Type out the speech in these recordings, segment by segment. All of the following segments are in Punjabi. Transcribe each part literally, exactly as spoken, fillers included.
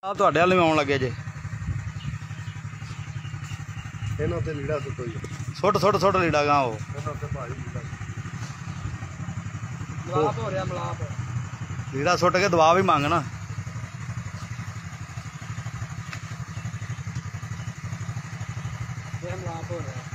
आप ਤੁਹਾਡੇ ਵਾਲੇ ਆਉਣ ਲੱਗੇ ਜੇ ਇਹਨਾਂ ਤੇ ਲੀੜਾ ਸੁੱਟੋ ਜੀ ਸੁੱਟ ਸੁੱਟ ਸੁੱਟ ਲੀੜਾ ਗਾ ਉਹ ਇਹਨਾਂ ਤੇ ਭਾਈ ਲੀੜਾ ਮਲਾਪ ਹੋ ਰਿਹਾ ਮਲਾਪ ਲੀੜਾ ਸੁੱਟ ਕੇ ਦਵਾ ਵੀ ਮੰਗਣਾ ਇਹ ਮਲਾਪ ਹੋ ਰਿਹਾ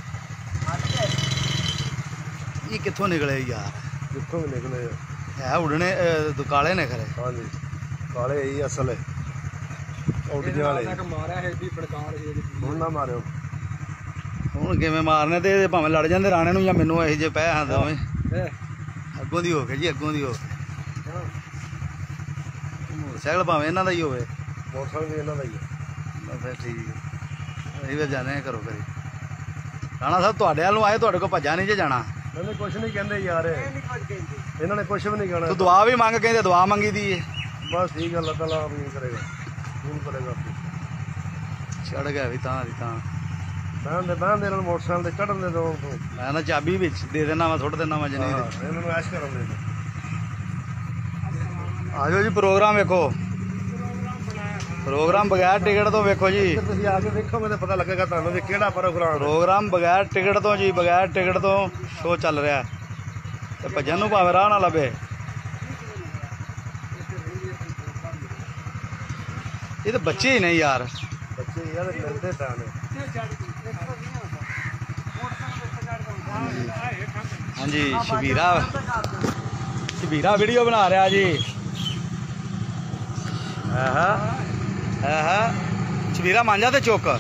ਇਹ ਕਿੱਥੋਂ ਨਿਕਲੇ ਯਾਰ ਜਿੱਥੋਂ ਵੀ ਨਿਕਲੇ ਹੈ ਉਡਣੇ ਦੁਕਾਲੇ ਨੇ ਖਰੇ ਹਾਂਜੀ ਕਾਲੇ ਹੀ ਅਸਲ ਹੈ ਔਡੀਆਂ ਵਾਲੇ ਤੱਕ ਮਾਰਿਆ ਹੈ ਵੀ ਫੜਕਾਰ ਜੀ ਹੁਣ ਨਾ ਮਾਰਿਓ ਹੁਣ ਕਿਵੇਂ ਮਾਰਨੇ ਤੇ ਭਾਵੇਂ ਲੜ ਜਾਂਦੇ ਰਾਣੇ ਨੂੰ ਜਾਂ ਮੈਨੂੰ ਇਹੋ ਜਿਹੇ ਪੈ ਹਾਂ ਦੋਵੇਂ ਇਹ ਅੱਗੋਂ ਦੀ ਹੋ ਕੇ ਜੀ ਅੱਗੋਂ ਦੀ ਹੋ ਕੇ ਮੋਟਰਸਾਈਕਲ ਭਾਵੇਂ ਇਹਨਾਂ ਦਾ ਹੀ ਹੋਵੇ ਮੋਟਰਸਾਈਕਲ ਵੀ ਇਹਨਾਂ ਦਾ ਹੀ ਹੈ ਬਸ ਫਿਰ ਠੀਕ ਹੈ ਅਸੀਂ ਵੀ ਜਾਣੇ ਕਰੋ ਕਰੀ ਰਾਣਾ ਸਾਹਿਬ ਤੁਹਾਡੇ ਵੱਲ ਨੂੰ ਆਏ ਤੁਹਾਡੇ ਕੋਲ ਭੱਜਾ ਨਹੀਂ ਜੇ ਜਾਣਾ ਇਹਨੇ ਕੁਝ ਨਹੀਂ ਕਹਿੰਦੇ ਯਾਰ ਨਹੀਂ ਕੁਝ ਕਹਿੰਦੇ ਇਹਨਾਂ ਨੇ ਕੁਝ ਵੀ ਨਹੀਂ ਕਹਿਣਾ ਤੂੰ ਦੁਆ ਵੀ ਮੰਗ ਕਹਿੰਦੇ ਦੁਆ ਮੰਗੀ ਦੀ ਏ ਬਸ ਠੀਕ ਹੈ ਅੱਲਾਹ ਤਾਲਾ ਆਪ ਨਹੀਂ ਕਰੇਗਾ ਕੌਣ ਕਰੇਗਾ ਚੜ ਗਿਆ ਵੀ ਤਾਂ ਦੀ ਤਾਂ ਬਹਿਣ ਦੇ ਬਹਿਣ ਦੇ ਨਾਲ ਮੋਟਰਸਾਈਕਲ ਤੇ ਚੜਨ ਦੇ ਦੋ ਤੋਂ ਮੈਂ ਨਾ ਚਾਬੀ ਵਿੱਚ ਦੇ ਦੇਣਾ ਵਾ ਸੁੱਟ ਦੇਣਾ ਵਾ ਜਨੀ ਹਾਂ ਇਹਨਾਂ ਨੂੰ ਐਸ਼ ਕਰਨ ਦੇ ਆਜੋ ਜੀ ਪ੍ਰੋਗਰਾਮ ਵੇਖੋ ਪ੍ਰੋਗਰਾਮ ਬਗੈਰ ਟਿਕਟ ਤੋਂ ਵੇਖੋ ਜੀ ਤੁਸੀਂ ਆ ਕੇ ਵੇਖੋ ਮੈਨੂੰ ਪਤਾ ਲੱਗੇਗਾ ਤੁਹਾਨੂੰ ਵੀ ਕਿਹੜਾ ਪ੍ਰੋਗਰਾਮ ਪ੍ਰੋਗਰਾਮ ਬਗੈਰ ਟਿਕਟ ਤੋਂ ਜੀ ਬਗੈਰ ਟਿਕਟ ਤੋਂ ਸ਼ੋਅ ਚੱਲ ਰਿਹਾ ਤੇ ਭੱਜਣ ਨੂੰ ਭਾਵੇਂ ਰਾਹ ਨਾ ਲੱਭੇ ਇਹ ਤਾਂ ਬੱਚੇ ਹੀ ਨਹੀਂ ਯਾਰ ਬੱਚੇ ਯਾਰ ਮਿਲਦੇ ਤਾਂ ਨੇ ਹਾਂਜੀ ਸ਼ਬੀਰਾ ਸ਼ਬੀਰਾ ਵੀਡੀਓ ਬਣਾ ਰਿਹਾ ਜੀ ਆਹਾ ਆਹਾ ਸ਼ਬੀਰਾ ਮਾਂਜਾ ਤੇ ਚੁੱਕ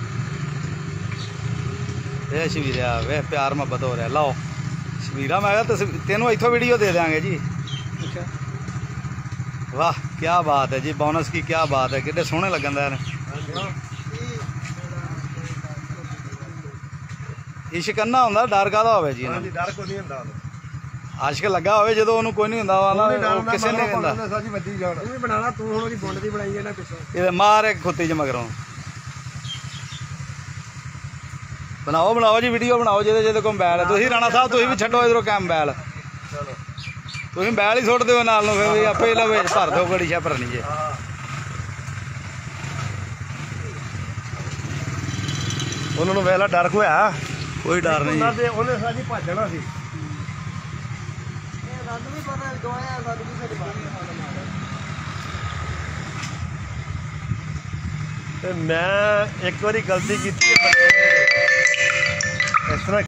ਇਹ ਸ਼ਬੀਰਾ ਵੇ ਪਿਆਰ ਮੁਹੱਬਤ ਹੋ ਰਿਹਾ ਲਓ ਸ਼ਬੀਰਾ ਮੈਂ ਕਿਹਾ ਤੈਨੂੰ ਇੱਥੋਂ ਵੀਡੀਓ ਦੇ ਦਿਆਂਗੇ ਜੀ ਅੱਛਾ वाह क्या बात है जी बोनस की क्या बात है कितने सोहने लगन दे इश्क करना होंदा डर कादा होवे जी ਹਾਂਜੀ ਡਰ ਕੋਈ ਨਹੀਂ ਹੁੰਦਾ आशिक लगा होवे ਜਦੋਂ ਉਹਨੂੰ ਕੋਈ ਨਹੀਂ ਹੁੰਦਾ ਵਾਲਾ ਉਹ ਕਿਸੇ ਨੇ ਕਹਿੰਦਾ ਸਾਜੀ ਵੱਜੀ ਜਾਣ ਤੂੰ ਵੀ ਬਣਾਣਾ ਤੂੰ ਹੁਣ ਉਹਦੀ ਬੁੰਡ ਦੀ ਬਣਾਈ ਹੈ ਨਾ ਪਿੱਛੋਂ ਇਹਦੇ ਮਾਰ ਇੱਕ ਖੁੱਤੀ ਚ ਮਗਰੋਂ ਬਣਾਓ ਬਣਾਓ ਜੀ ਵੀਡੀਓ ਬਣਾਓ ਜਿਹਦੇ ਜਿਹਦੇ ਕੋਲ ਮੋਬਾਈਲ ਹੈ ਤੁਸੀਂ ਰਾਣਾ ਸਾਹਿਬ ਤੁਸੀਂ ਵੀ ਛੱਡੋ ਇਧਰੋਂ ਕੈਮ ਮੋਬਾਈਲ ਚਲੋ ਤੁਸੀਂ ਬੈਲ ਹੀ ਸੁੱਟ ਦਿਓ ਨਾਲ ਨੂੰ ਫਿਰ ਵੀ ਆਪੇ ਲਵੇ ਭਰ ਦਿਓ ਗੜੀ ਸ਼ਾ ਭਰਨੀ ਜੇ ਉਹਨਾਂ ਨੂੰ ਵੇਲਾ ਡਰ ਹੋਇਆ ਕੋਈ ਡਰ ਨਹੀਂ ਉਹਨਾਂ ਦੇ ਉਹਨੇ ਸਾਜੀ ਭੱਜਣਾ ਸੀ ਇਹ ਰੱਬ ਵੀ ਪਤਾ ਦੋਇਆ ਰੱਬ ਵੀ ਸਾਡੇ ਬਾਹਰ ਤੇ ਮੈਂ ਇੱਕ ਵਾਰੀ ਗਲਤੀ ਕੀਤੀ ਇਸ ਤਰ੍ਹਾਂ